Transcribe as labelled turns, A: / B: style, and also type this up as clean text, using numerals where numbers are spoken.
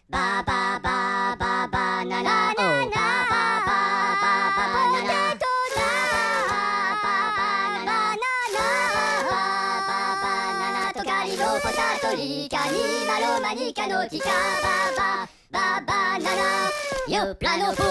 A: バババババナナナナバババババナナポテトだバババナナババナナトカリのポタトリカニマロマニカのチカババババナナヨップラの